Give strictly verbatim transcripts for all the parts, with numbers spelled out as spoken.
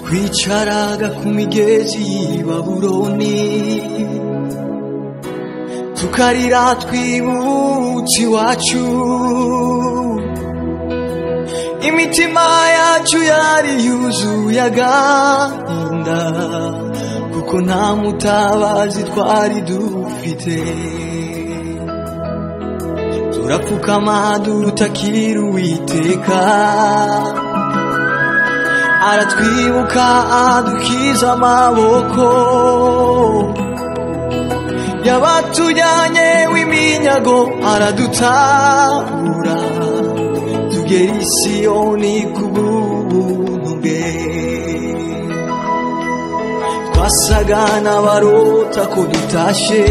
twicaraga ku migezi y'i Babuloni tukarira twibutse iwacu, imitima yacu yari yuzuye agahinda kuko nta mutabazi twari dufite. Turapfukama dutakira Uwiteka, aratwibuka adukiza amaboko, yabatujyanye w'iminyago aradutabura, tugera i Siyoni kubw'ubuntu bwe. Twasaga n'abarota ko dutashe,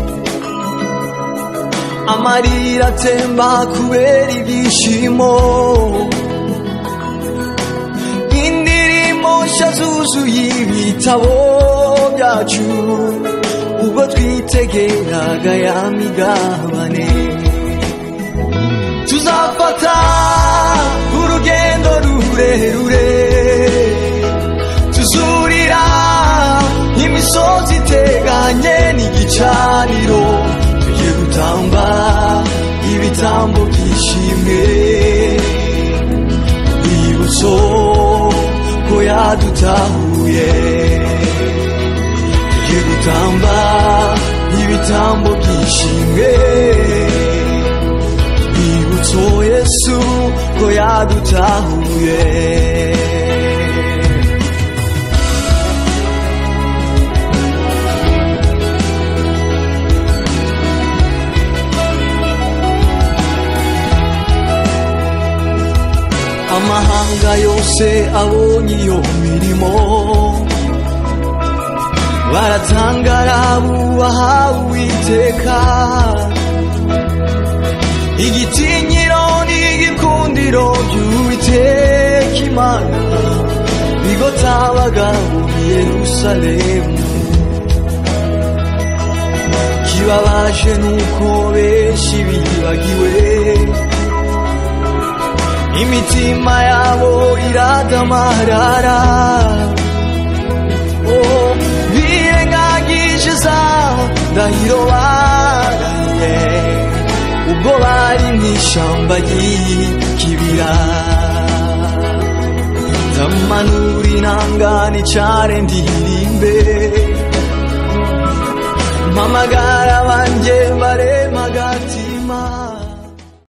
amarira atemba kubera ibyishimo, indirimbo nshya zuzuye ibitabo byacu ubwo twitegeraga ya migabane. Tuzafata urugendo rurerure, tuzurira imisozi iteganye n'igicaniro, tugiye gutamba ibitambo byishimwe, urwibutso ko yadutahuye. Tugiye gutamba ibitambo byishimwe, urwibutso Yesu ko yadutahuye. Amahanga yose abonye iyo mirimo, baratangara bubaha Uwiteka. Igitinyiro n'igikundiro by'Uwiteka Imana bigotabaga muri Yerusalemu. Kibabaje nuko benshi bibagiwe, imitima yabo iradamarara. Oh, birengagije za ndahiro baraye ubwo bari mw'ishamba ry'ikibira. Ndamanura inanga nicare ndirimbe, mpamagara abanjye bare